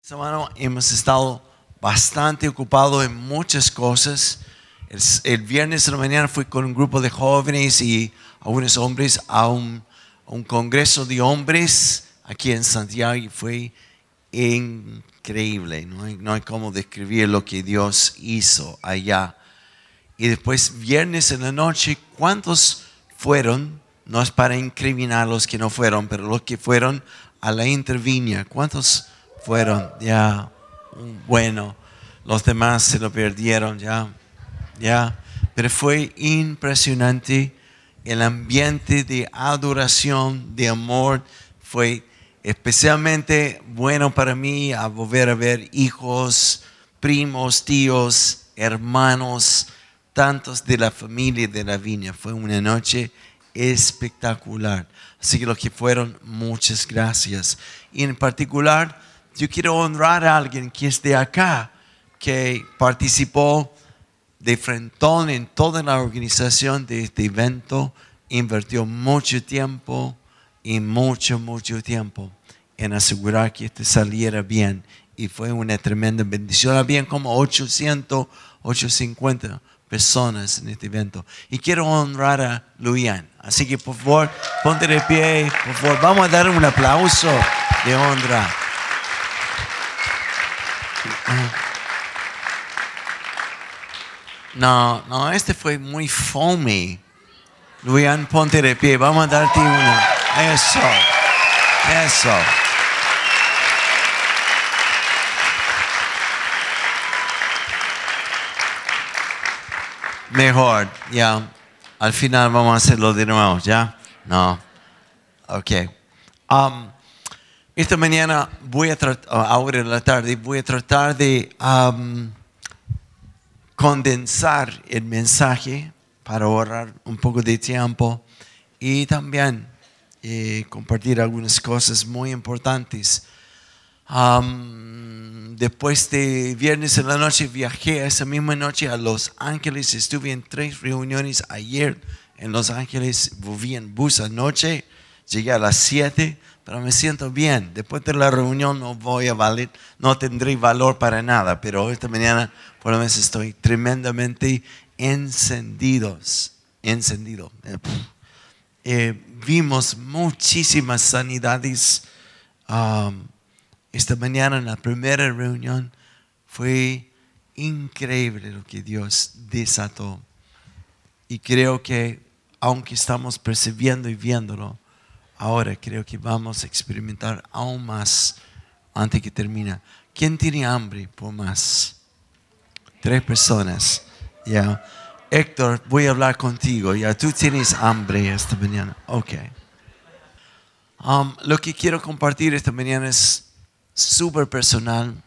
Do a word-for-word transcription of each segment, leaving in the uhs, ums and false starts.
Hermano, hemos estado bastante ocupados en muchas cosas. El, el viernes de la mañana fui con un grupo de jóvenes y algunos hombres a un, a un congreso de hombres aquí en Santiago y fue increíble. No hay, no hay cómo describir lo que Dios hizo allá. Y después, viernes en la noche, ¿cuántos fueron? No es para incriminar a los que no fueron, pero los que fueron a la Interviña, ¿cuántos fueron? Ya, bueno, los demás se lo perdieron, ya, ya. Pero fue impresionante el ambiente de adoración, de amor. Fue especialmente bueno para mí a volver a ver hijos, primos, tíos, hermanos, tantos de la familia de la viña. Fue una noche espectacular. Así que los que fueron, muchas gracias. Y en particular, yo quiero honrar a alguien que es de acá, que participó de frentón en toda la organización de este evento, invirtió mucho tiempo y mucho, mucho tiempo en asegurar que este saliera bien. Y fue una tremenda bendición. Había como ochocientos, ochocientos cincuenta personas en este evento. Y quiero honrar a Luian. Así que por favor, ponte de pie. Por favor, vamos a dar un aplauso de honra. No, no, este fue muy fome. Luian, ponte de pie. Vamos a darte una. Eso. Eso. Mejor, ya. Al final vamos a hacerlo de nuevo, ¿ya? No. Ok. Um, esta mañana voy a tratar, ahora en la tarde, voy a tratar de um, condensar el mensaje para ahorrar un poco de tiempo y también eh, compartir algunas cosas muy importantes. Um, después de viernes en la noche viajé esa misma noche a Los Ángeles. Estuve en tres reuniones ayer en Los Ángeles. Volví en bus anoche. Llegué a las siete, pero me siento bien. Después de la reunión no voy a valer, no tendré valor para nada, pero esta mañana por lo menos estoy tremendamente encendidos, encendido. Eh, eh, vimos muchísimas sanidades. Um, esta mañana en la primera reunión fue increíble lo que Dios desató. Y creo que aunque estamos percibiendo y viéndolo, ahora creo que vamos a experimentar aún más antes que termine. ¿Quién tiene hambre por más? Tres personas. Yeah. Héctor, voy a hablar contigo. Ya, tú tienes hambre esta mañana. Ok. Um, lo que quiero compartir esta mañana es súper personal.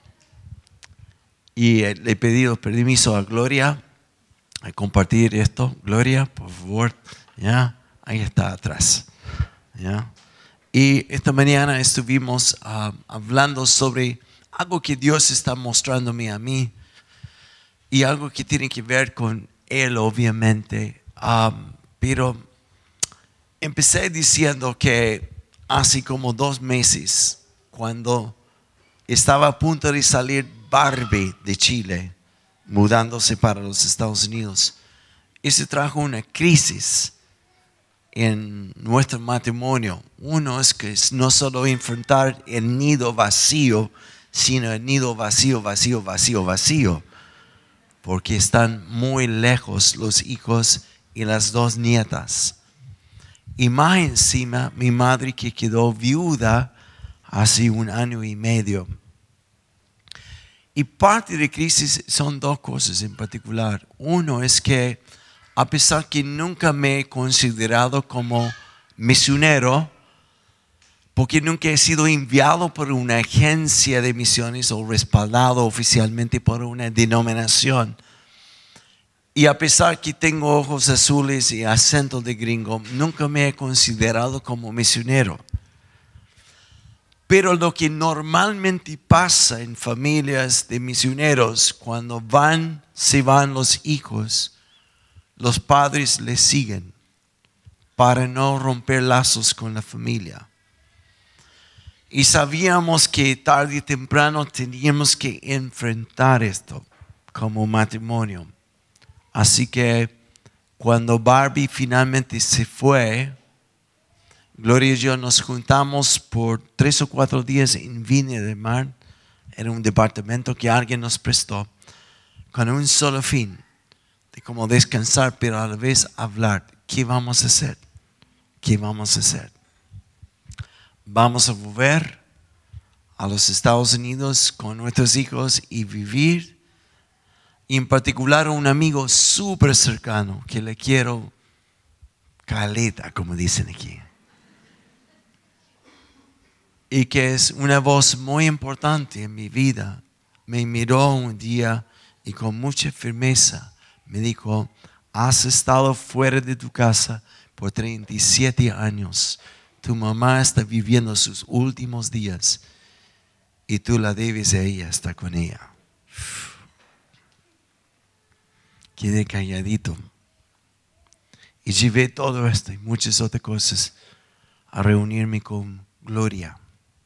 Y eh, le he pedido permiso a Gloria a compartir esto. Gloria, por favor. Ya, ahí está atrás. ¿Ya? Y esta mañana estuvimos uh, hablando sobre algo que Dios está mostrándome a mí y algo que tiene que ver con Él, obviamente. Um, pero empecé diciendo que hace como dos meses, cuando estaba a punto de salir Barbie de Chile, mudándose para los Estados Unidos, eso trajo una crisis en nuestro matrimonio. Uno es que no solo enfrentar el nido vacío, sino el nido vacío, vacío, vacío, vacío, porque están muy lejos los hijos y las dos nietas. Y más encima, mi madre que quedó viuda hace un año y medio. Y parte de crisis son dos cosas en particular. Uno es que a pesar que nunca me he considerado como misionero, porque nunca he sido enviado por una agencia de misiones o respaldado oficialmente por una denominación, y a pesar que tengo ojos azules y acento de gringo, nunca me he considerado como misionero. Pero lo que normalmente pasa en familias de misioneros, cuando van, se van los hijos, los padres les siguen para no romper lazos con la familia. Y sabíamos que tarde y temprano teníamos que enfrentar esto como matrimonio. Así que cuando Barbie finalmente se fue, Gloria y yo nos juntamos por tres o cuatro días en Viña del Mar. Era un departamento que alguien nos prestó con un solo fin, de cómo descansar, pero a la vez hablar. ¿Qué vamos a hacer? ¿Qué vamos a hacer? Vamos a volver a los Estados Unidos con nuestros hijos y vivir. Y en particular un amigo súper cercano que le quiero caleta, como dicen aquí. Y que es una voz muy importante en mi vida. Me miró un día y con mucha firmeza me dijo: has estado fuera de tu casa por treinta y siete años. Tu mamá está viviendo sus últimos días y tú la debes a ella, estar con ella. Quedé calladito y llevé todo esto y muchas otras cosas a reunirme con Gloria.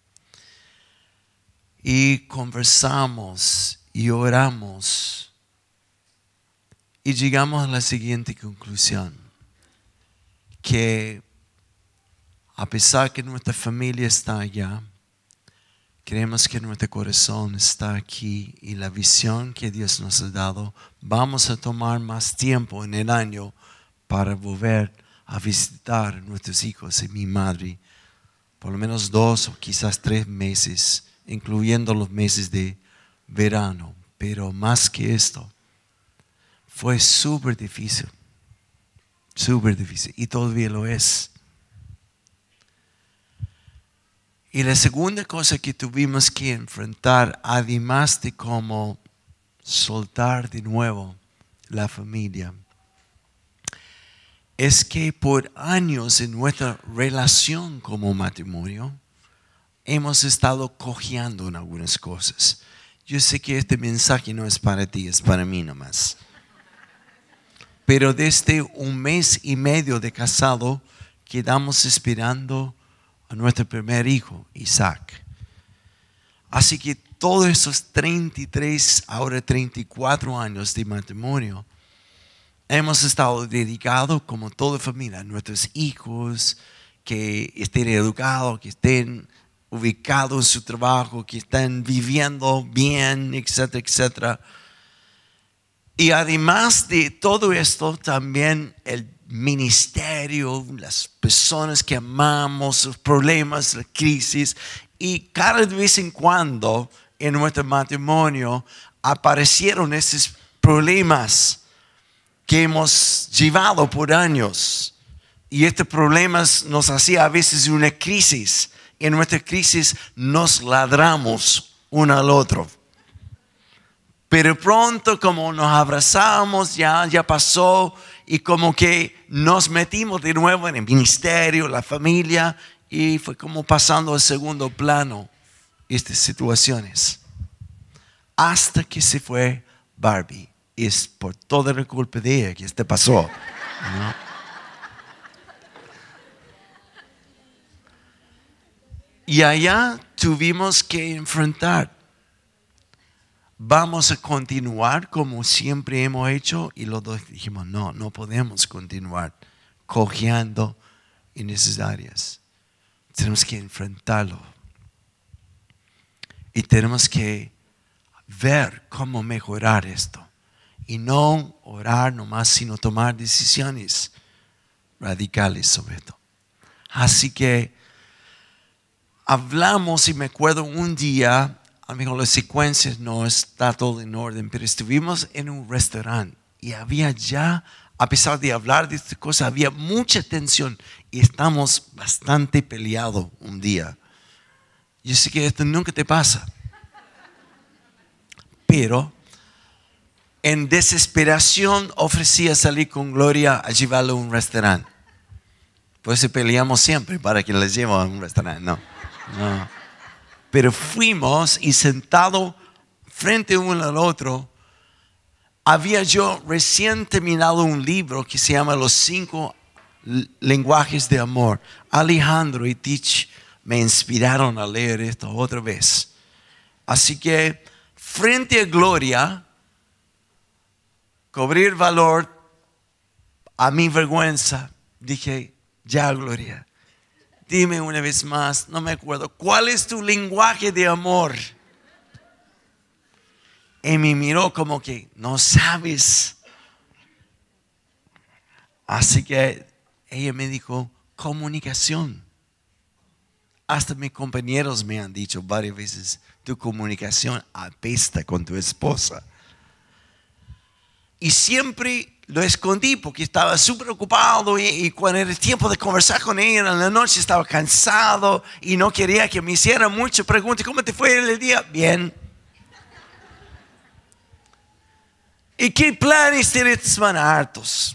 Y conversamos y oramos y llegamos a la siguiente conclusión: que a pesar que nuestra familia está allá, creemos que nuestro corazón está aquí y la visión que Dios nos ha dado, vamos a tomar más tiempo en el año para volver a visitar a nuestros hijos y mi madre, por lo menos dos o quizás tres meses, incluyendo los meses de verano. Pero más que esto, fue súper difícil, súper difícil y todavía lo es. Y la segunda cosa que tuvimos que enfrentar, además de cómo soltar de nuevo la familia, es que por años en nuestra relación como matrimonio hemos estado cojeando en algunas cosas. Yo sé que este mensaje no es para ti, es para mí nomás. Pero desde un mes y medio de casado quedamos esperando a nuestro primer hijo, Isaac. Así que todos esos treinta y tres, ahora treinta y cuatro años de matrimonio, hemos estado dedicados como toda familia a nuestros hijos, que estén educados, que estén ubicados en su trabajo, que estén viviendo bien, etcétera, etcétera. Y además de todo esto, también el ministerio, las personas que amamos, los problemas, la crisis. Y cada vez en cuando en nuestro matrimonio aparecieron esos problemas que hemos llevado por años. Y estos problemas nos hacían a veces una crisis. En nuestra crisis nos ladramos uno al otro. Pero pronto, como nos abrazamos, ya, ya pasó, y como que nos metimos de nuevo en el ministerio, la familia, y fue como pasando al segundo plano estas situaciones. Hasta que se fue Barbie. Es por toda la culpa de ella que esto pasó, ¿no? Y allá tuvimos que enfrentar. Vamos a continuar como siempre hemos hecho, y los dos dijimos no, no podemos continuar cojeando en esas áreas. Tenemos que enfrentarlo y tenemos que ver cómo mejorar esto y no orar nomás, sino tomar decisiones radicales sobre esto. Así que hablamos, y me acuerdo un día, a lo mejor las secuencias no está todo en orden, pero estuvimos en un restaurante y había ya, a pesar de hablar de esta cosa, había mucha tensión y estamos bastante peleados un día. Yo sé que esto nunca te pasa, pero en desesperación ofrecí a salir con Gloria a llevarlo a un restaurante. Por eso peleamos siempre para que la lleve a un restaurante. No, no. Pero fuimos y sentado frente uno al otro, había yo recién terminado un libro que se llama Los cinco lenguajes de amor. Alejandro y Tich me inspiraron a leer esto otra vez. Así que frente a Gloria, cubrir valor a mi vergüenza, dije, ya Gloria, dime una vez más, no me acuerdo, ¿cuál es tu lenguaje de amor? Y me miró como que, no sabes. Así que ella me dijo, comunicación. Hasta mis compañeros me han dicho varias veces, tu comunicación apesta con tu esposa. Y siempre lo escondí porque estaba súper ocupado y, y cuando era el tiempo de conversar con ella en la noche estaba cansado y no quería que me hiciera muchas preguntas. ¿Cómo te fue el día? Bien. ¿Y qué planes tienes esta semana? Hartos.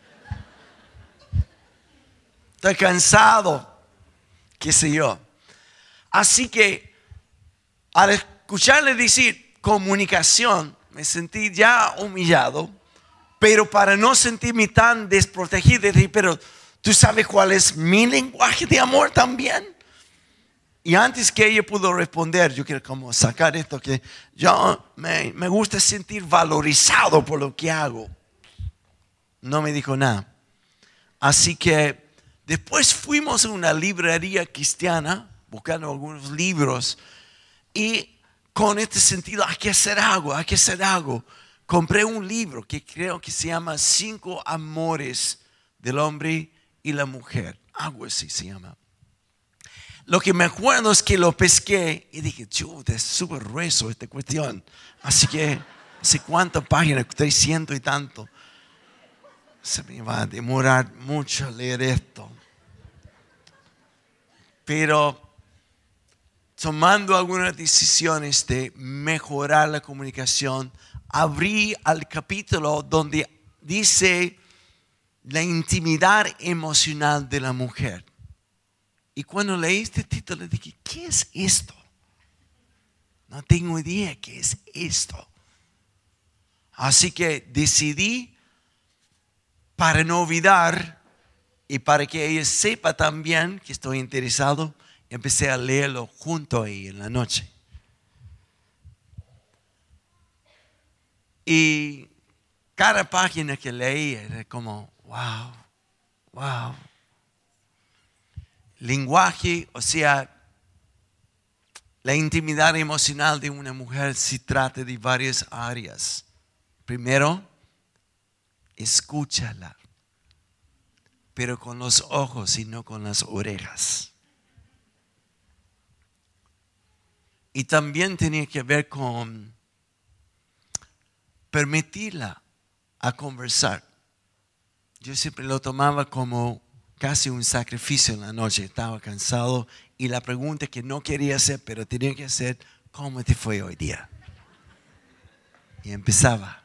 Estoy cansado, qué sé yo. Así que al escucharle decir comunicación, me sentí ya humillado, pero para no sentirme tan desprotegido, dije, pero ¿tú sabes cuál es mi lenguaje de amor también? Y antes que ella pudo responder, yo quiero como sacar esto, que yo me, me gusta sentir valorizado por lo que hago. No me dijo nada. Así que después fuimos a una librería cristiana buscando algunos libros y con este sentido hay que hacer algo, hay que hacer algo. Compré un libro que creo que se llama Cinco Amores del Hombre y la Mujer. Algo así se llama. Lo que me acuerdo es que lo pesqué y dije, chuta, es súper grueso esta cuestión. Así que, no sé cuántas páginas, trescientos y tanto. Se me va a demorar mucho leer esto. Pero tomando algunas decisiones de mejorar la comunicación, abrí al capítulo donde dice la intimidad emocional de la mujer. Y cuando leí este título dije, ¿qué es esto? No tengo idea qué es esto. Así que decidí, para no olvidar y para que ella sepa también que estoy interesado, empecé a leerlo junto a ella en la noche. Y cada página que leía era como, wow, wow. Lenguaje, o sea, la intimidad emocional de una mujer se trata de varias áreas. Primero, escúchala, pero con los ojos y no con las orejas. Y también tenía que ver con permitirla a conversar. Yo siempre lo tomaba como casi un sacrificio en la noche. Estaba cansado y la pregunta que no quería hacer, pero tenía que hacer, ¿cómo te fue hoy día? Y empezaba.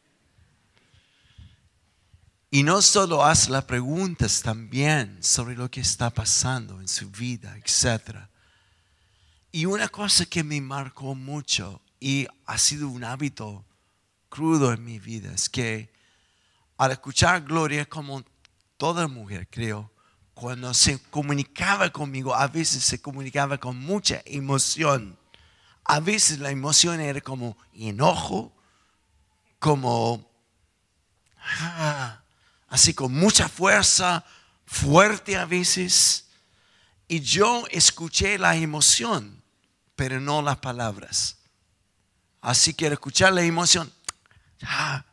Y no solo hace las preguntas también sobre lo que está pasando en su vida, etcétera. Y una cosa que me marcó mucho y ha sido un hábito crudo en mi vida es que al escuchar Gloria, como toda mujer creo, cuando se comunicaba conmigo, a veces se comunicaba con mucha emoción. A veces la emoción era como enojo, como ah, así con mucha fuerza, fuerte a veces. Y yo escuché la emoción, pero no las palabras. Así que al escuchar la emoción, ah,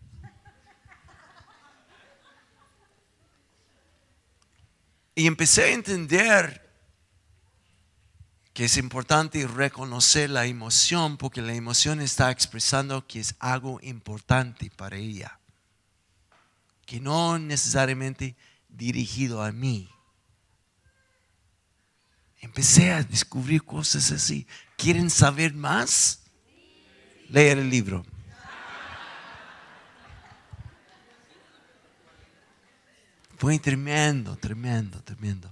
y empecé a entender que es importante reconocer la emoción porque la emoción está expresando que es algo importante para ella, que no necesariamente dirigido a mí. Empecé a descubrir cosas así. ¿Quieren saber más? Leer el libro. Fue tremendo, tremendo, tremendo.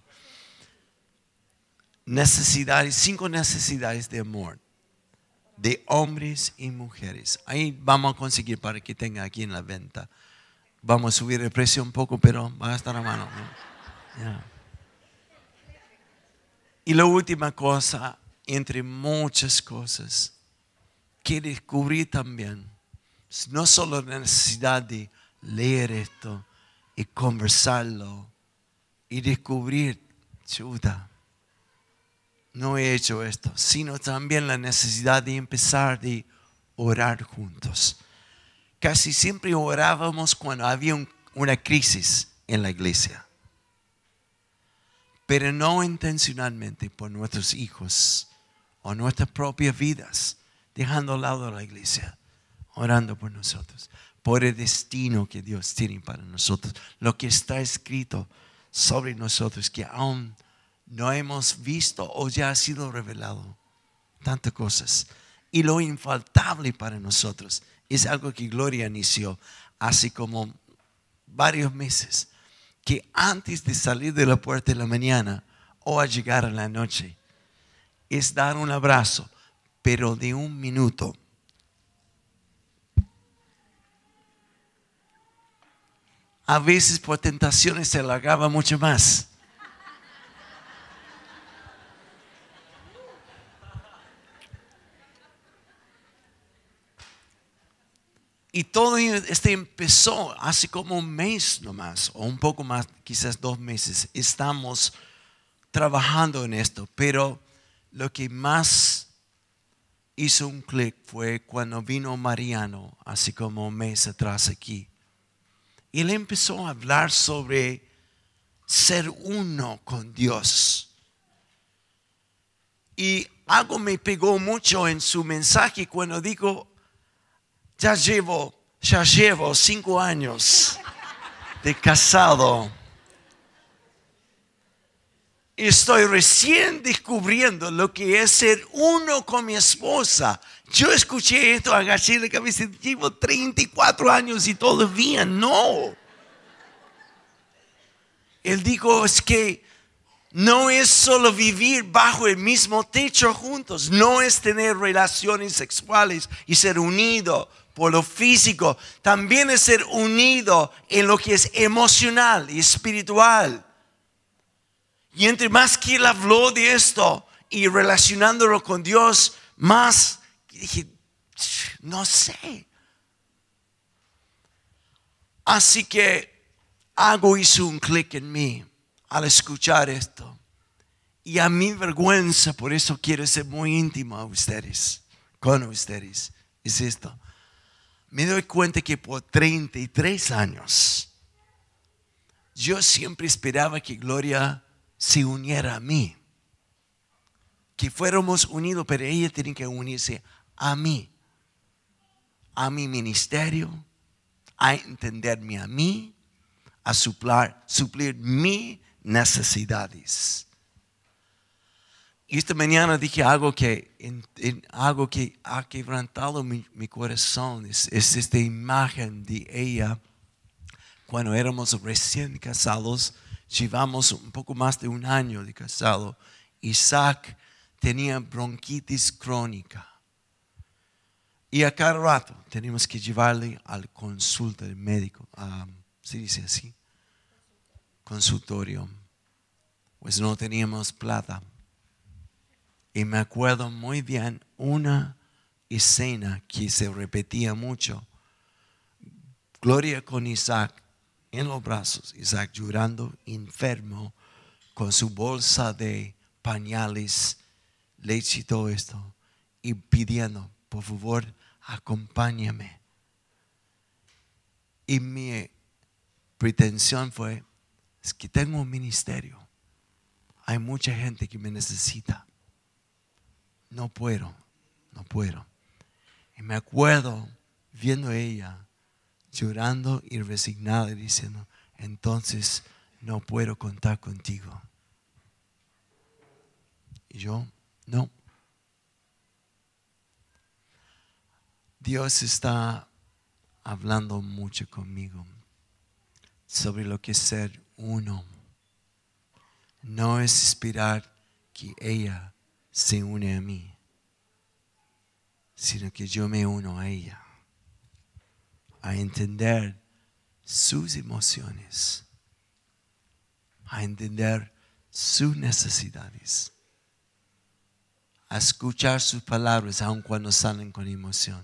Necesidades, cinco necesidades de amor, de hombres y mujeres. Ahí vamos a conseguir para que tenga aquí en la venta. Vamos a subir el precio un poco, pero va a estar a mano, ¿no? Yeah. Y la última cosa, entre muchas cosas, que descubrí también, no solo la necesidad de leer esto y conversarlo y descubrir, chuta, no he hecho esto, sino también la necesidad de empezar de orar juntos. Casi siempre orábamos cuando había un, una crisis en la iglesia, pero no intencionalmente por nuestros hijos o nuestras propias vidas, dejando a un lado la iglesia, orando por nosotros, por el destino que Dios tiene para nosotros, lo que está escrito sobre nosotros, que aún no hemos visto o ya ha sido revelado. Tantas cosas. Y lo infaltable para nosotros es algo que Gloria inició hace como varios meses, que antes de salir de la puerta en la mañana o a llegar a la noche, es dar un abrazo, pero de un minuto. A veces por tentaciones se alargaba mucho más. Y todo esto empezó hace como un mes nomás, o un poco más, quizás dos meses. Estamos trabajando en esto, pero lo que más hizo un clic fue cuando vino Mariano, hace como un mes atrás aquí. Y él empezó a hablar sobre ser uno con Dios. Y algo me pegó mucho en su mensaje cuando dijo, Ya llevo, ya llevo cinco años de casado. Estoy recién descubriendo lo que es ser uno con mi esposa. Yo escuché esto, agaché la cabeza, llevo treinta y cuatro años y todavía no. Él dijo, es que no es solo vivir bajo el mismo techo juntos, no es tener relaciones sexuales y ser unido por lo físico, también es ser unido en lo que es emocional y espiritual. Y entre más que él habló de esto y relacionándolo con Dios, más dije, no sé. Así que algo hizo un clic en mí al escuchar esto. Y a mi vergüenza, por eso quiero ser muy íntimo a ustedes, con ustedes, es esto. Me doy cuenta que por treinta y tres años yo siempre esperaba que Gloria se uniera a mí, que fuéramos unidos, pero ella tiene que unirse a mí, a mi ministerio, a entenderme a mí, a suplir, suplir mis necesidades. Y esta mañana dije algo que, en, en, algo que ha quebrantado mi, mi corazón. Es, es esta imagen de ella cuando éramos recién casados. Llevamos un poco más de un año de casado. Isaac tenía bronquitis crónica. Y a cada rato teníamos que llevarle al consulta del médico. Um, ¿Se dice así? Consultorio. Pues no teníamos plata. Y me acuerdo muy bien una escena que se repetía mucho. Gloria con Isaac en los brazos, Isaac llorando, enfermo, con su bolsa de pañales, leche y todo esto, y pidiendo, por favor, acompáñame. Y mi pretensión fue, es que tengo un ministerio, hay mucha gente que me necesita. No puedo, no puedo. Y me acuerdo viendo a ella llorando y resignada y diciendo, entonces no puedo contar contigo. Y yo, no. Dios está hablando mucho conmigo sobre lo que es ser uno. No es esperar que ella se une a mí, sino que yo me uno a ella, a entender sus emociones, a entender sus necesidades a escuchar sus palabras aun cuando salen con emoción.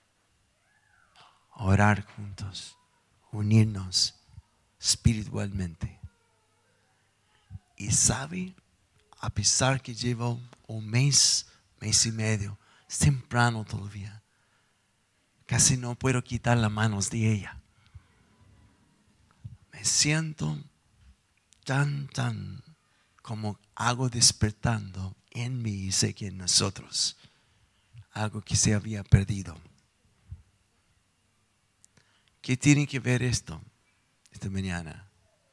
Orar juntos, unirnos espiritualmente. Y sabe, a pesar que llevo un mes, mes y medio, es temprano todavía. Casi no puedo quitar las manos de ella. Me siento tan, tan como algo despertando en mí y sé que en nosotros. Algo que se había perdido. ¿Qué tiene que ver esto esta mañana?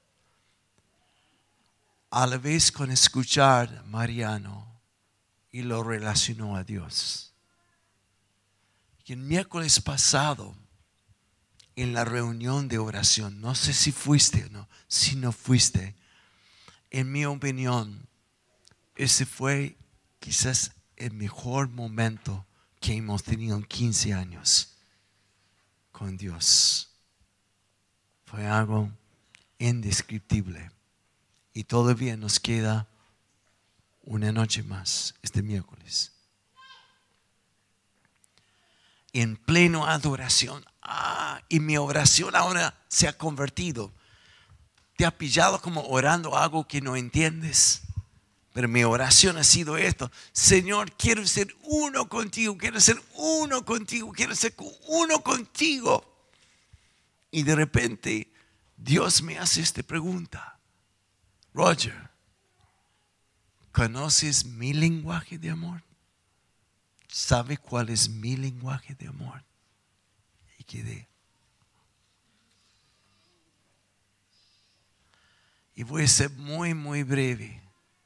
A la vez con escuchar a Mariano y lo relacionó a Dios. Y el miércoles pasado, en la reunión de oración, no sé si fuiste o no, si no fuiste, en mi opinión, ese fue quizás el mejor momento que hemos tenido en quince años con Dios. Fue algo indescriptible. Y todavía nos queda una noche más este miércoles. En pleno adoración. Ah, y mi oración ahora se ha convertido. ¿Te ha pillado como orando algo que no entiendes? Pero mi oración ha sido esto. Señor, quiero ser uno contigo. Quiero ser uno contigo. Quiero ser uno contigo. Y de repente Dios me hace esta pregunta. Roger, ¿conoces mi lenguaje de amor? ¿Sabe cuál es mi lenguaje de amor? Y quedé. Y voy a ser muy, muy breve.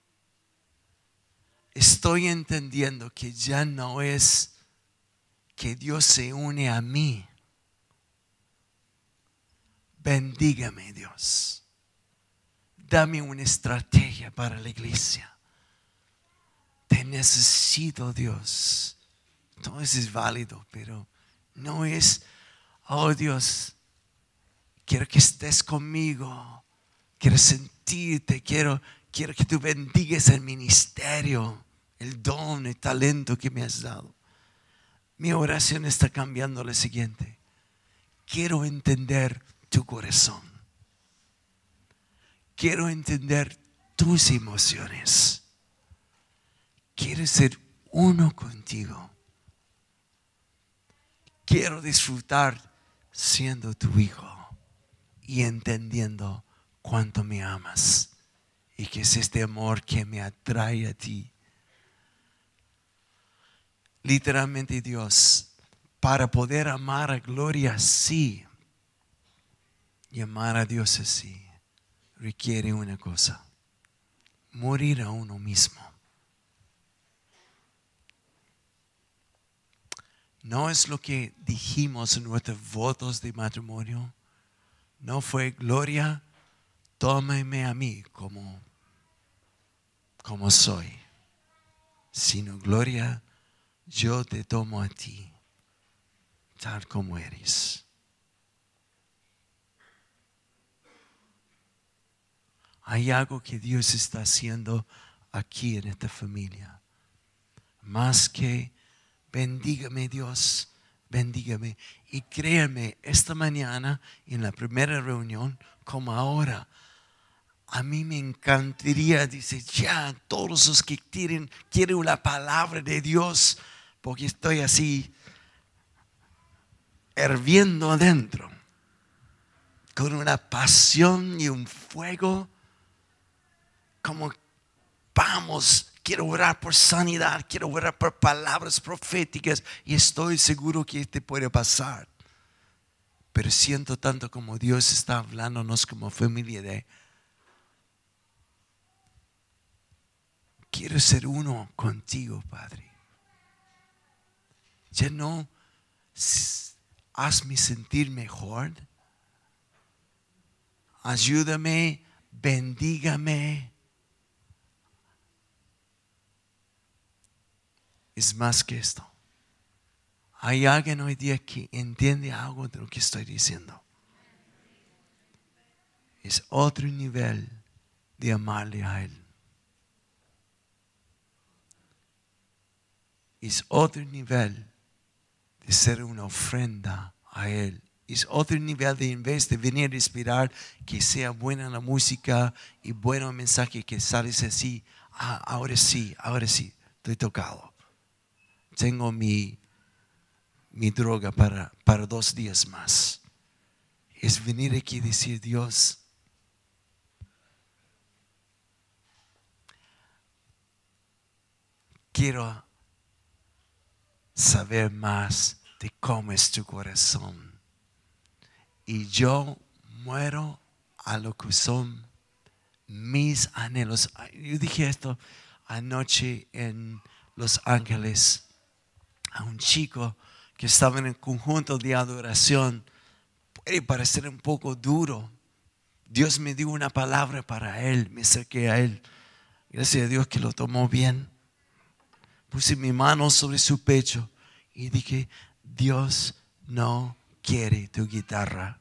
Estoy entendiendo que ya no es que Dios se une a mí. Bendígame, Dios. Dame una estrategia para la iglesia. Te necesito, Dios. Todo eso es válido, pero no es, oh Dios, quiero que estés conmigo. Quiero sentirte, quiero, quiero que tú bendigas el ministerio, el don, el talento que me has dado. Mi oración está cambiando lo siguiente. Quiero entender tu corazón. Quiero entender tus emociones. Quiero ser uno contigo. Quiero disfrutar siendo tu hijo y entendiendo cuánto me amas y que es este amor que me atrae a ti. Literalmente, Dios, para poder amar a Gloria así y amar a Dios así, requiere una cosa: morir a uno mismo. No es lo que dijimos en nuestros votos de matrimonio. No fue: Gloria, tómame a mí como, como soy. Sino: Gloria, yo te tomo a ti, tal como eres. Hay algo que Dios está haciendo aquí en esta familia. Más que bendígame, Dios, bendígame. Y créanme, esta mañana en la primera reunión, como ahora, a mí me encantaría, dice, ya todos los que quieren, quieren la palabra de Dios, porque estoy así hirviendo adentro, con una pasión y un fuego, como vamos. Quiero orar por sanidad, quiero orar por palabras proféticas y estoy seguro que este puede pasar. Pero siento tanto como Dios está hablándonos como familia de: quiero ser uno contigo, Padre. Ya no hazme sentir mejor. Ayúdame, bendígame. Es más que esto. Hay alguien hoy día que entiende algo de lo que estoy diciendo. Es otro nivel de amarle a Él. es otro nivel de ser una ofrenda a Él. Es otro nivel de, en vez de venir a inspirar, que sea buena la música y bueno el mensaje, que sales así. Ah, ahora sí, ahora sí, estoy tocado. Tengo mi, mi droga para, para dos días más. Es venir aquí y decir, Dios, quiero saber más de cómo es tu corazón. Y yo muero a lo que son mis anhelos. Yo dije esto anoche en Los Ángeles a un chico que estaba en el conjunto de adoración. Puede parecer un poco duro. Dios me dio una palabra para él. Me acerqué a él. Gracias a Dios que lo tomó bien. Puse mi mano sobre su pecho y dije, Dios no quiere tu guitarra.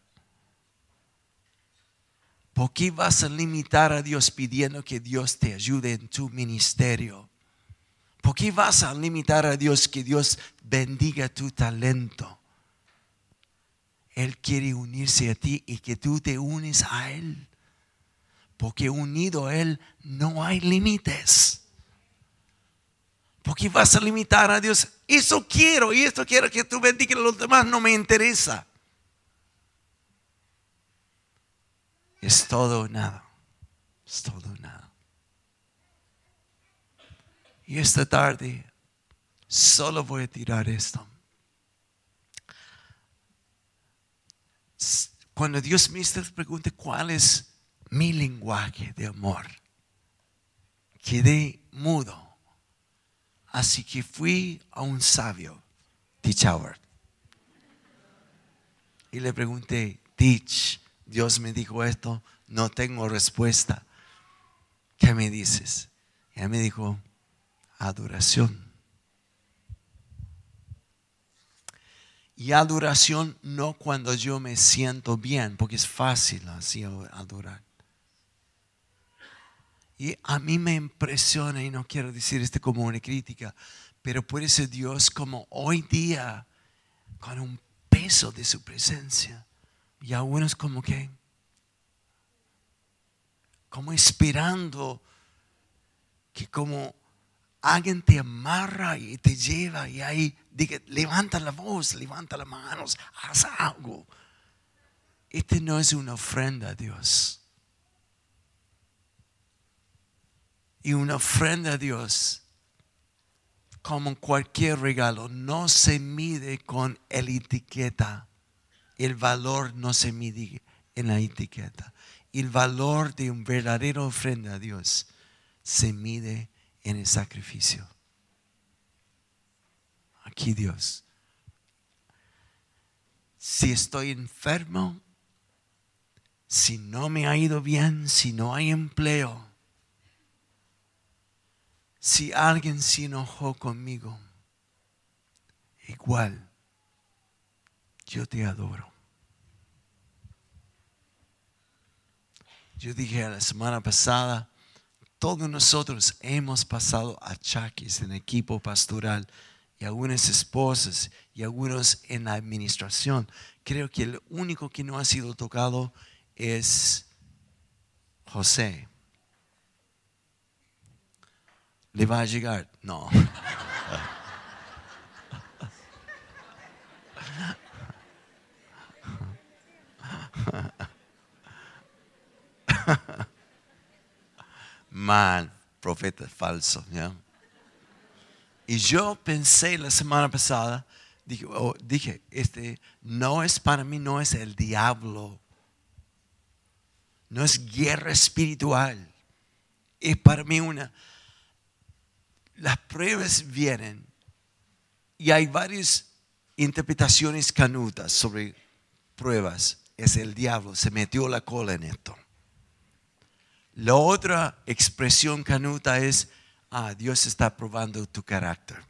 ¿Por qué vas a limitar a Dios pidiendo que Dios te ayude en tu ministerio? ¿Por qué vas a limitar a Dios que Dios bendiga tu talento? Él quiere unirse a ti y que tú te unes a Él. Porque unido a Él no hay límites. ¿Por qué vas a limitar a Dios? Eso quiero y esto quiero que tú bendigas a los demás, no me interesa. Es todo o nada. Es todo o nada. Y esta tarde solo voy a tirar esto. Cuando Dios me pregunta cuál es mi lenguaje de amor, quedé mudo. Así que fui a un sabio, Teach Howard, y le pregunté, Teach, Dios me dijo esto, no tengo respuesta. ¿Qué me dices? Y él me dijo, adoración. Y adoración no cuando yo me siento bien, porque es fácil así adorar. Y a mí me impresiona, y no quiero decir esto como una crítica, pero puede ser Dios como hoy día, con un peso de su presencia. Y algunos como que, como esperando que como alguien te amarra y te lleva y ahí diga, levanta la voz, levanta las manos, haz algo. Este no es una ofrenda a Dios. Y una ofrenda a Dios, como cualquier regalo, no se mide con la etiqueta. El valor no se mide en la etiqueta. El valor de un verdadero ofrenda a Dios se mide en el sacrificio. Aquí Dios. Si estoy enfermo, si no me ha ido bien, si no hay empleo, si alguien se enojó conmigo, igual yo te adoro. Yo dije la semana pasada, todos nosotros hemos pasado achaques en equipo pastoral y algunas esposas y algunos en la administración. Creo que el único que no ha sido tocado es José. ¿Le va a llegar? No. Man, profeta falso, ¿ya? Y yo pensé la semana pasada, dije, oh, dije, este no es para mí, no es el diablo, no es guerra espiritual, es para mí una, las pruebas vienen y hay varias interpretaciones canutas sobre pruebas, es el diablo, se metió la cola en esto. La otra expresión canuta es, ah, Dios está probando tu carácter.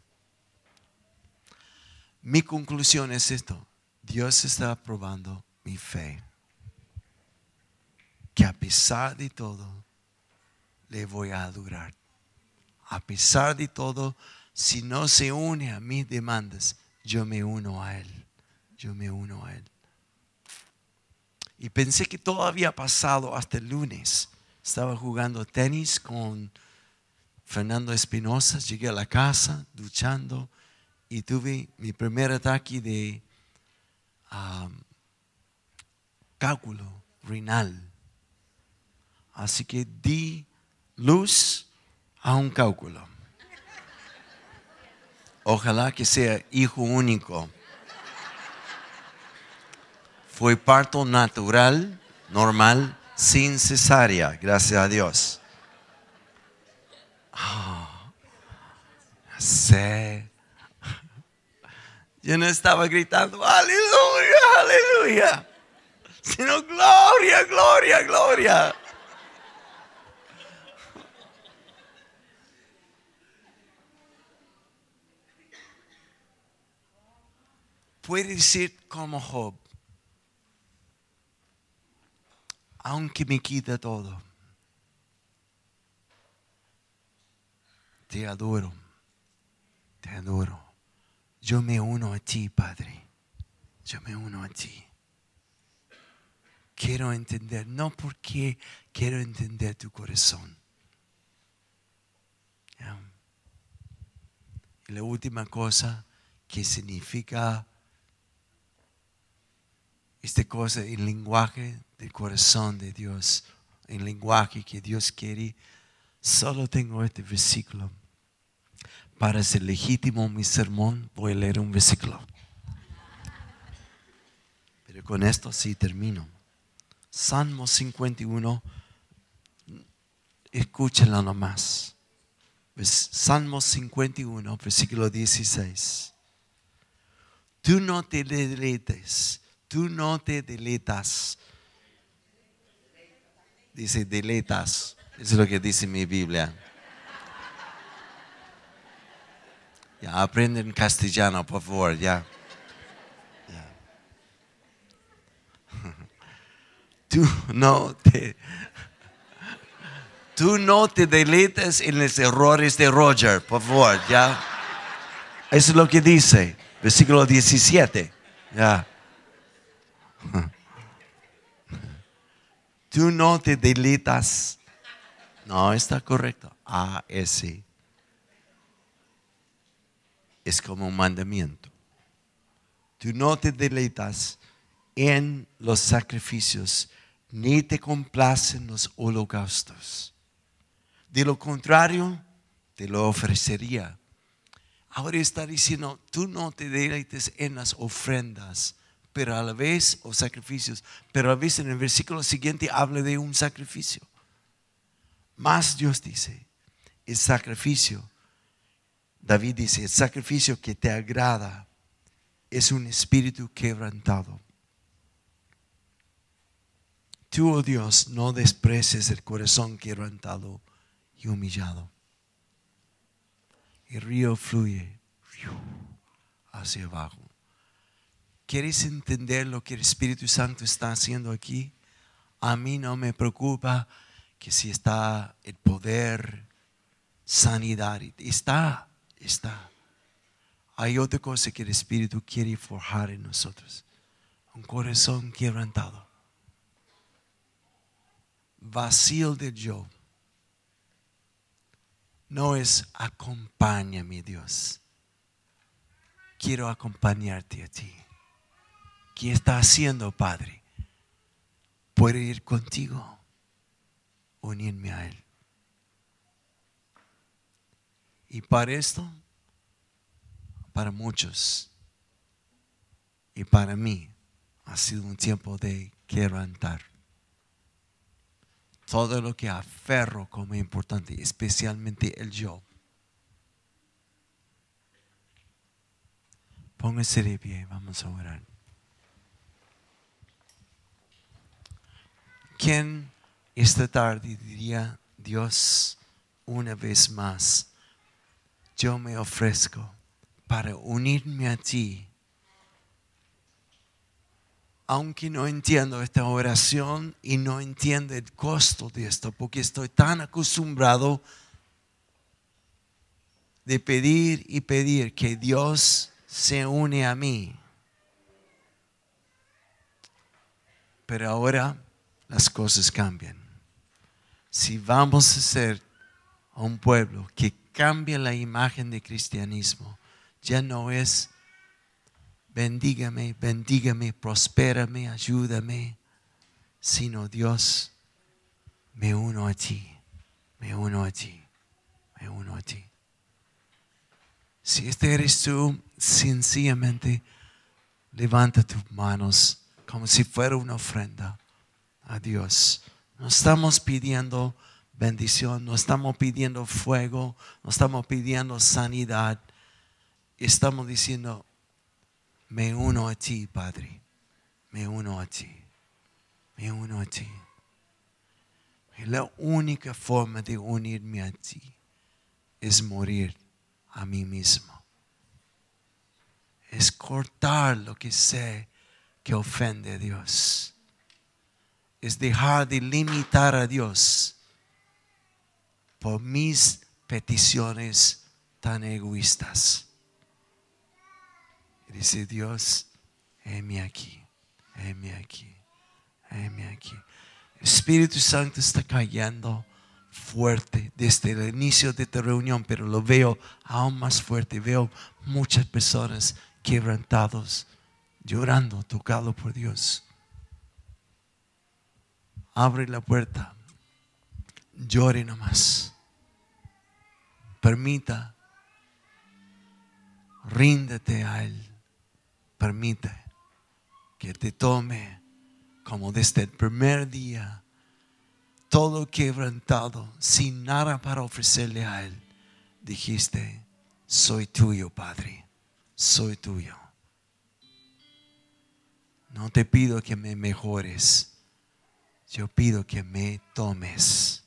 Mi conclusión es esto, Dios está probando mi fe. Que a pesar de todo, le voy a adorar. A pesar de todo, si no se une a mis demandas, yo me uno a Él. Yo me uno a Él. Y pensé que todo había pasado hasta el lunes. Estaba jugando tenis con Fernando Espinosa. Llegué a la casa, duchando, y tuve mi primer ataque de um, cálculo renal. Así que di luz a un cálculo. Ojalá que sea hijo único. Fue parto natural, normal, sin cesárea, gracias a Dios. Oh, sé. Yo no estaba gritando, aleluya, aleluya, sino gloria, gloria, gloria. Puede decir como Job, aunque me quita todo, te adoro, te adoro. Yo me uno a ti, Padre. Yo me uno a ti. Quiero entender, no porque quiero entender tu corazón. ¿Ya? Y la última cosa que significa esta cosa, el lenguaje del corazón de Dios, el lenguaje que Dios quiere. Solo tengo este versículo. Para ser legítimo mi sermón, voy a leer un versículo. Pero con esto sí termino. Salmo cincuenta y uno, escúchenlo nomás. Salmo cincuenta y uno, versículo dieciséis. Tú no te deleites. Tú no te deleitas. Dice deleitas. Eso es lo que dice mi Biblia. Ya, aprenden castellano, por favor, ya. ya. Tú no te... Tú no te deleites en los errores de Roger, por favor, ya. Eso es lo que dice. Versículo diecisiete. Ya. Tú no te deleitas. No, está correcto. A, S. Es como un mandamiento. Tú no te deleitas en los sacrificios, ni te complacen los holocaustos. De lo contrario, te lo ofrecería. Ahora está diciendo, tú no te deleites en las ofrendas, pero a la vez, o sacrificios, pero a la vez en el versículo siguiente habla de un sacrificio. Más Dios dice, el sacrificio, David dice, el sacrificio que te agrada es un espíritu quebrantado. Tú, oh Dios, no desprecies el corazón quebrantado y humillado. El río fluye hacia abajo. ¿Quieres entender lo que el Espíritu Santo está haciendo aquí? A mí no me preocupa que si está el poder, sanidad. Está, está. Hay otra cosa que el Espíritu quiere forjar en nosotros. Un corazón quebrantado. Vacío de yo. No es acompáñame, Dios. Quiero acompañarte a ti. ¿Qué está haciendo, Padre? Puedo ir contigo, unirme a Él. Y para esto, para muchos y para mí, ha sido un tiempo de quebrantar. Todo lo que aferro como importante, especialmente el yo. Póngase de pie, vamos a orar. ¿Quién esta tarde diría, Dios, una vez más, yo me ofrezco para unirme a ti? Aunque no entiendo esta oración y no entiendo el costo de esto, porque estoy tan acostumbrado de pedir y pedir que Dios se une a mí. Pero ahora las cosas cambian. Si vamos a ser un pueblo que cambia la imagen de cristianismo, ya no es bendígame, bendígame, prospérame, ayúdame, sino Dios, me uno a ti, me uno a ti, me uno a ti. Si este eres tú, sencillamente levanta tus manos como si fuera una ofrenda a Dios. No estamos pidiendo bendición, no estamos pidiendo fuego, no estamos pidiendo sanidad. Estamos diciendo, me uno a ti, Padre, me uno a ti, me uno a ti. Y la única forma de unirme a ti es morir a mí mismo. Es cortar lo que sé que ofende a Dios. Es dejar de limitar a Dios por mis peticiones tan egoístas. Y dice Dios, heme aquí, heme aquí, heme aquí. El Espíritu Santo está cayendo fuerte desde el inicio de esta reunión, pero lo veo aún más fuerte. Veo muchas personas quebrantados, llorando, tocados por Dios. Abre la puerta, llore nomás. Permita, ríndete a Él. Permite que te tome como desde el primer día, todo quebrantado, sin nada para ofrecerle a Él. Dijiste, soy tuyo, Padre, soy tuyo. No te pido que me mejores. Yo pido que me tomes.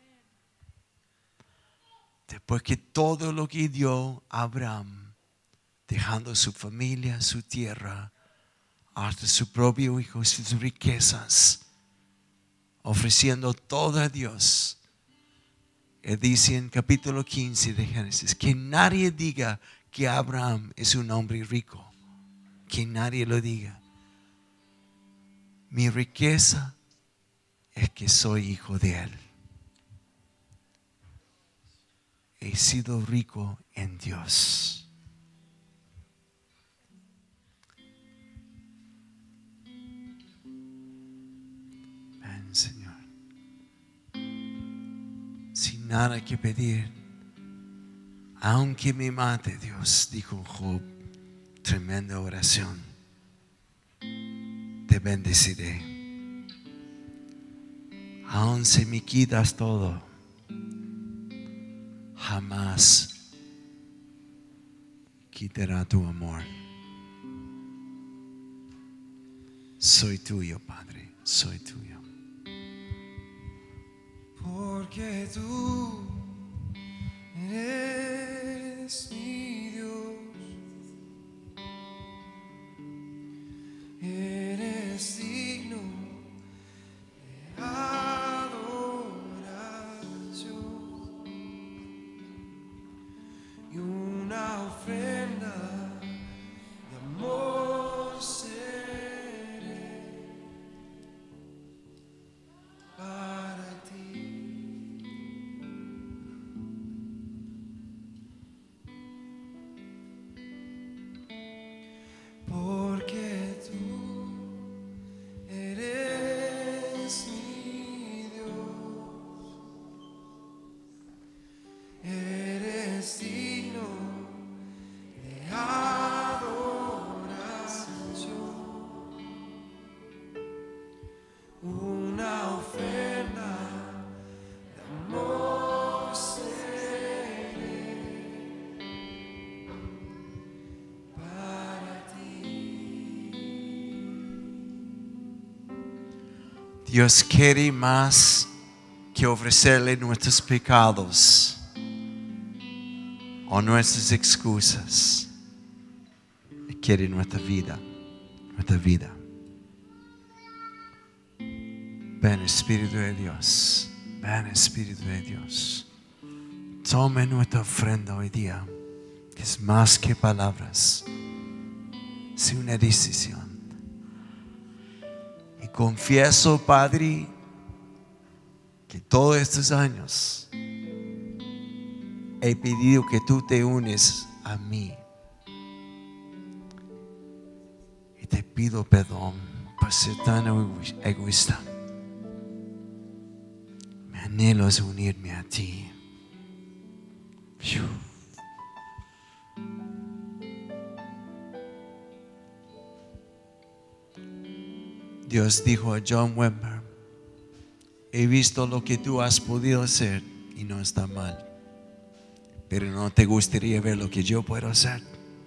Después que todo lo que dio Abraham, dejando su familia, su tierra, hasta su propio hijo, sus riquezas, ofreciendo todo a Dios. Él dice en capítulo quince de Génesis, que nadie diga que Abraham es un hombre rico. Que nadie lo diga. Mi riqueza es que soy hijo de Él. He sido rico en Dios. Ven, Señor. Sin nada que pedir, aunque me mate, Dios, dijo Job, tremenda oración, te bendeciré. Aun si me quitas todo, jamás quitará tu amor. Soy tuyo, Padre, soy tuyo. Porque tú eres mi Dios, eres digno de adoración y una ofrenda de amor seré para ti. Porque tú eres mi Dios, eres digno de adoración, una ofrenda de amor seré para ti. Dios quiere más que ofrecerle nuestros pecados o nuestras excusas. Él quiere nuestra vida, nuestra vida. Ven, Espíritu de Dios, ven, Espíritu de Dios. tome nuestra ofrenda hoy día, que es más que palabras, es una decisión. Y confieso, Padre, que todos estos años he pedido que tú te unes a mí. Y te pido perdón por ser tan egoísta. Mi anhelo es unirme a ti. Dios dijo a John Wimber: he visto lo que tú has podido hacer y no está mal, pero no te gustaría ver lo que yo puedo hacer.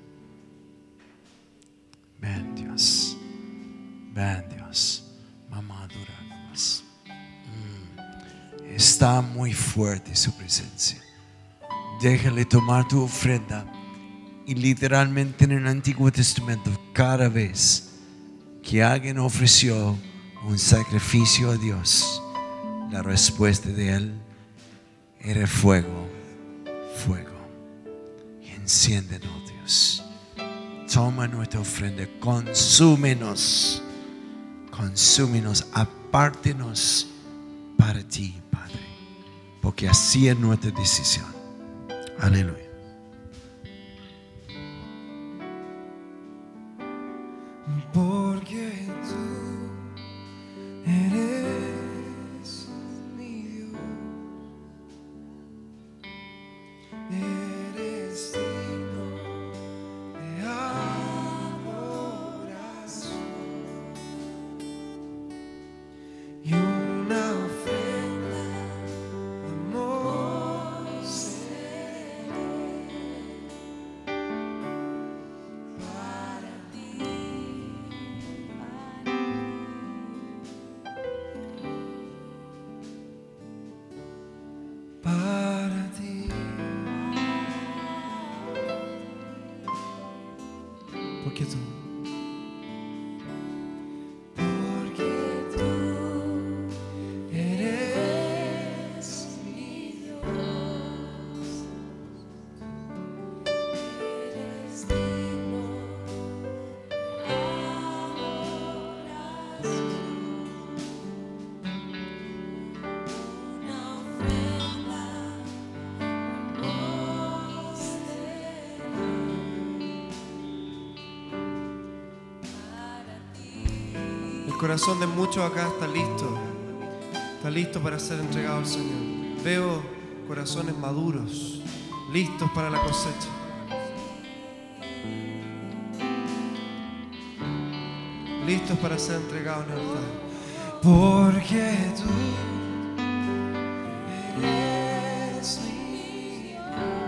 Ven, Dios, ven, Dios. Vamos a adorarnos. Mm. Está muy fuerte su presencia. Déjale tomar tu ofrenda. Y literalmente en el Antiguo Testamento, cada vez que alguien ofreció un sacrificio a Dios, la respuesta de Él era fuego, fuego. Y enciéndenos, Dios. Toma nuestra ofrenda, consúmenos, consúmenos, apártenos para ti, Padre, porque así es nuestra decisión. Aleluya. Porque tú eres mi Dios, eres digno de adoración y una ofrenda de amor seré para ti. Para ti, porque tú, porque tú eres mi Dios, eres digno de adoración, una ofrenda. El corazón de muchos acá está listo, está listo para ser entregado al Señor. Veo corazones maduros, listos para la cosecha. Listos para ser entregados en el altar. Porque tú eres mi Dios,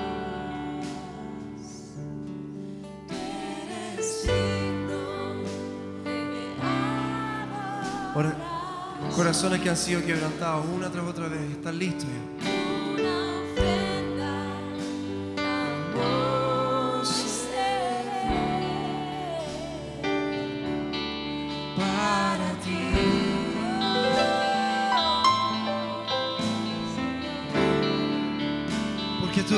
eres digno de adoración. Ahora, corazones que han sido quebrantados una tras otra vez, están listos ya. Una ofrenda, amor seré Para ti, porque tú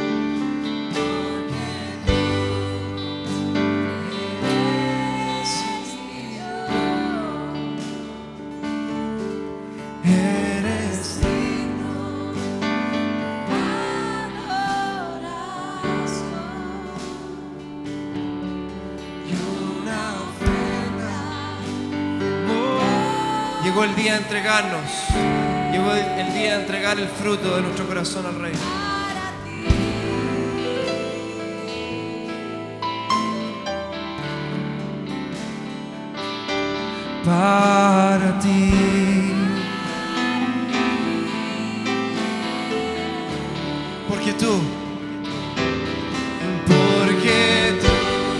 eres digno de adoración y una ofrenda. Oh, llegó el día de entregarnos, llegó el, el día de entregar el fruto de nuestro corazón al Rey. Para ti, porque tú, porque tú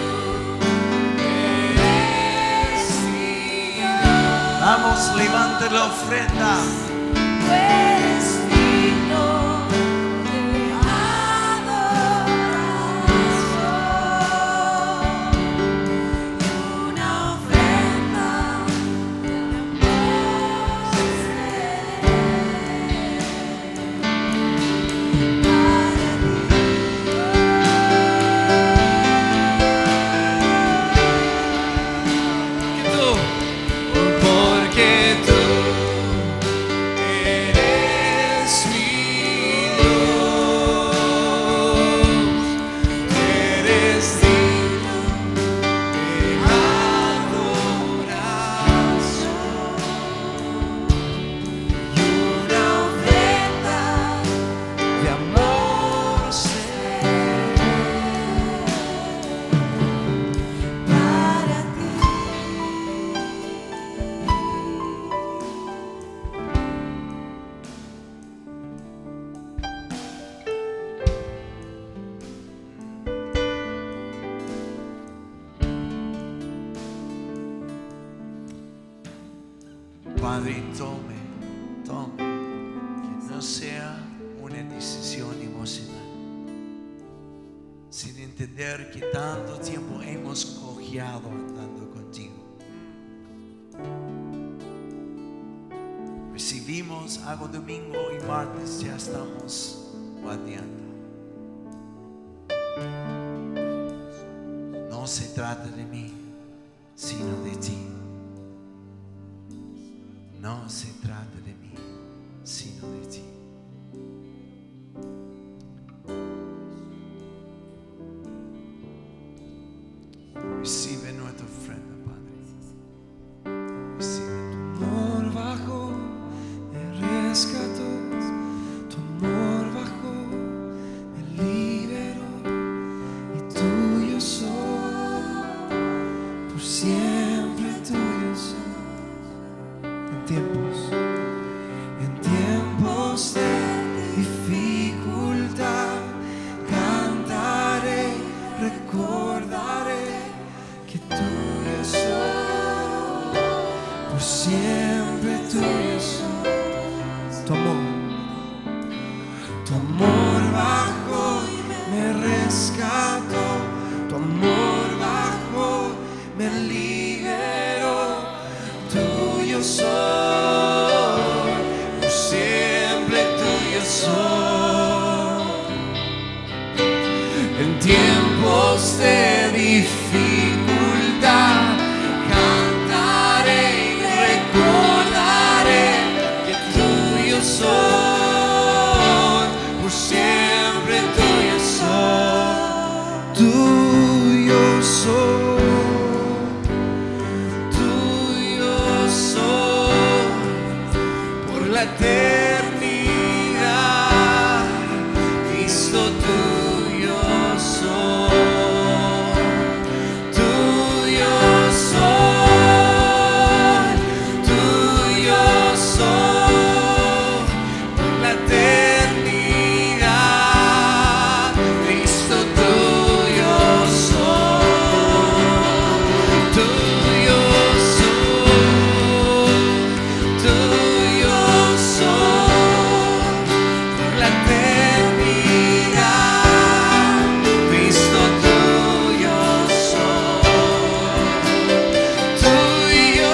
eres mi Dios, Vamos, levante la ofrenda. eres digno de adoración y una ofrenda de amor seré para Padre, tome, tome, que no sea una decisión emocional, sin entender que tanto tiempo hemos cojeado andando contigo. Recibimos algo domingo y martes, ya estamos guardiando. No se trata de mí, sino de ti. No se trata de mí, sino de ti. Recibe nuestra ofrenda, Padre. Recibe tu amor bajó, me rescató, tu amor bajó, me liberó, y tuyo soy, por siempre tuyo soy. En tiempos, en tiempos de dificultad, cantaré, recordaré que tuyo soy, por siempre tuyo soy. Tu amor, tu amor bajó, me rescató, tu amor bajó, me liberó, tuyo soy, por siempre tuyo soy. En tiempos de dificultad, cantaré y recordaré que tuyo soy, por siempre tuyo soy, tuyo soy, tuyo soy, por la eternidad, Cristo tuyo soy, tuyo soy, tuyo soy, por la eternidad, Cristo tuyo soy, tuyo soy, tuyo soy, por la eternidad, Cristo tuyo soy, tuyo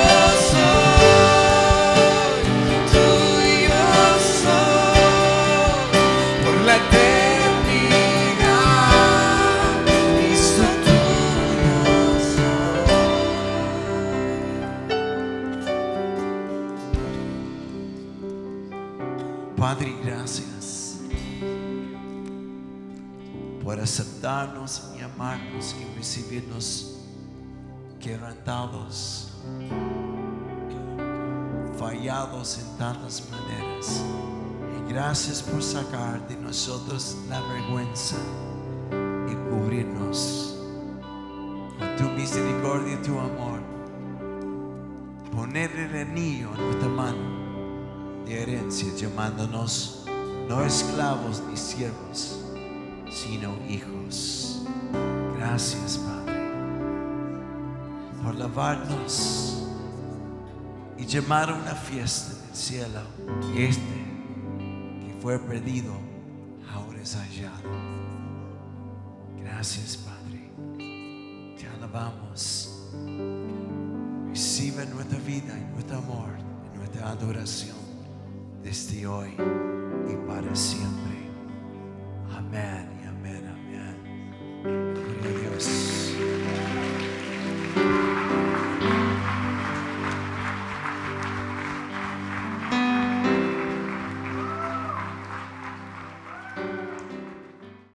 soy, tuyo soy, por la eternidad, Cristo tuyo soy. Padre, gracias por aceptarnos y amarnos y recibirnos quebrantados, fallados en tantas maneras. Y gracias por sacar de nosotros la vergüenza y cubrirnos con tu misericordia y tu amor. Poner el anillo en nuestra mano de herencia, llamándonos no esclavos ni siervos, sino hijos. Gracias, Padre, por lavarnos y llamar a una fiesta en el cielo. Este que fue perdido ahora es hallado. Gracias, Padre, te alabamos. Recibe nuestra vida y nuestro amor y nuestra adoración desde hoy y para siempre. Amén.